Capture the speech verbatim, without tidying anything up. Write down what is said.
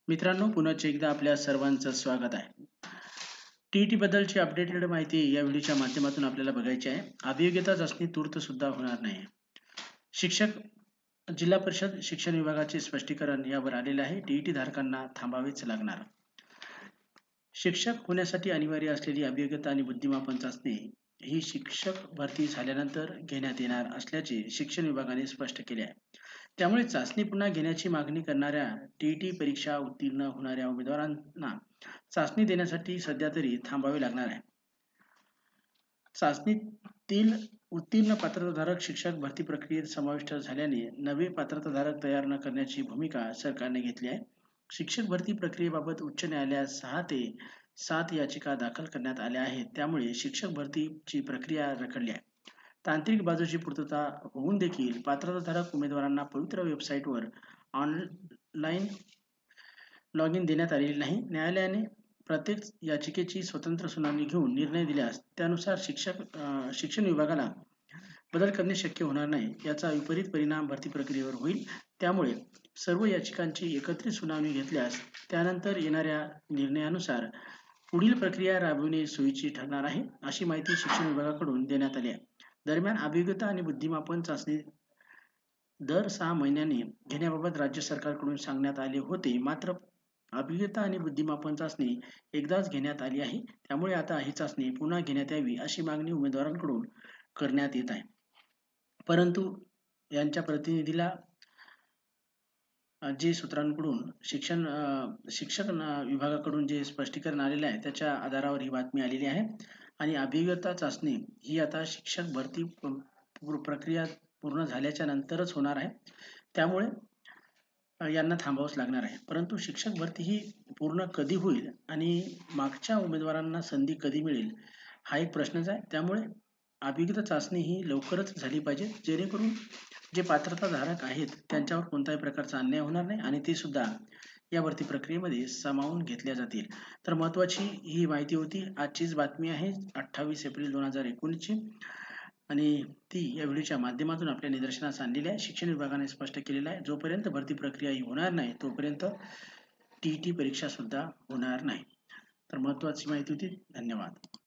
मित्रांनो, पुन्हा एकदा आपल्या सर्वांचं स्वागत आहे. टी-ई-टी बद्दलची अपडेटेड माहिती या व्हिडिओच्या माध्यमातून आपल्याला बघायची आहे. अभियोग्यता चाचणी तूर्त सुद्धा होणार नाही. शिक्षक जिल्हा परिषद शिक्षण विभागाचे स्पष्टीकरण यावर आलेले आहे. टी-ई-टी धारकांना थांबावेच लागणार. शिक्षक होण्यासाठी अनिवार्य असलेली अभियोग्यता आणि बुद्धिमापन चाचणी ही शिक्षक भरती झाल्यानंतर घेण्यात येणार असल्याचे शिक्षण विभागाने स्पष्ट केले आहे. त्यामुळे चाचणी पुन्हा घेण्याची मागणी करणाऱ्या टी-ई-टी परीक्षा उत्तीर्ण होणाऱ्या उमेदवारांना चाचणी देण्यासाठी सध्या तरी थांबावे लागणार आहे. चाचणीतील उत्तीर्ण पात्रताधारक शिक्षक भरती प्रक्रियेत समाविष्ट झाल्याने नवे पात्रताधारक तयार न करण्याची भूमिका सरकारने घेतली आहे. शिक्षक भरती प्रक्रियेबाबत उच्च न्यायालयात सहा ते सात याचिका दाखल करण्यात आल्या आहेत. त्यामुळे शिक्षक भरतीची प्रक्रिया रखडली आहे. तांत्रिक बाजूची पूर्तता होऊन देखील पात्रताधारक उमेदवारांना पवित्र वेबसाईटवर ऑनलाईन लॉग इन देण्यात आलेले नाही. न्यायालयाने प्रत्येक याचिकेची स्वतंत्र सुनावणी घेऊन निर्णय दिल्यास त्यानुसार शिक्षक शिक्षण विभागाला बदल करणे शक्य होणार नाही. याचा विपरीत परिणाम भरती प्रक्रियेवर होईल. त्यामुळे सर्व याचिकांची एकत्रित सुनावणी घेतल्यास त्यानंतर येणाऱ्या निर्णयानुसार पुढील प्रक्रिया राबविणे सोयीची ठरणार आहे, अशी माहिती शिक्षण विभागाकडून देण्यात आली आहे. दरम्यान अभियोग्यता आणि बुद्धिमापन चाचणी दर सहा महिन्यांनी घेण्याबाबत राज्य सरकारकडून सांगण्यात आले होते. मात्र अभियोग्यता आणि बुद्धिमापन चाचणी एकदाच घेण्यात आली आहे. त्यामुळे आता ही चाचणी पुन्हा घेण्यात यावी अशी मागणी उमेदवारांकडून करण्यात येत आहे. परंतु यांच्या प्रतिनिधीला जे सूत्रांकडून शिक्षण शिक्षण विभागाकडून जे स्पष्टीकरण आलेले आहे त्याच्या आधारावर ही बातमी आलेली आहे. आणि अभियोग्यता चाचणी ही आता शिक्षक भरती प्रक्रिया पूर्ण झाल्याच्या नंतरच होणार आहे. त्यामुळे यांना थांबावंच लागणार आहे. परंतु शिक्षक भरती ही पूर्ण कधी होईल आणि मागच्या उमेदवारांना संधी कधी मिळेल हा एक प्रश्नच आहे. त्यामुळे अभियोग्यता चाचणी ही लवकरच झाली पाहिजे, जेणेकरून जे पात्रताधारक आहेत त्यांच्यावर कोणत्याही प्रकारचा अन्याय होणार नाही आणि ते सुद्धा या भरती प्रक्रियेमध्ये सामावून घेतल्या जातील. तर महत्त्वाची ही माहिती होती. आजचीच बातमी आहे अठ्ठावीस एप्रिल दोन हजार एकोणीसची आणि ती या व्हिडिओच्या माध्यमातून आपल्या निदर्शनास आणलेली आहे. शिक्षण विभागाने स्पष्ट केलेलं आहे, जोपर्यंत भरती प्रक्रिया ही होणार नाही तोपर्यंत टी-ई-टी परीक्षा सुद्धा होणार नाही. तर महत्त्वाची माहिती होती. धन्यवाद.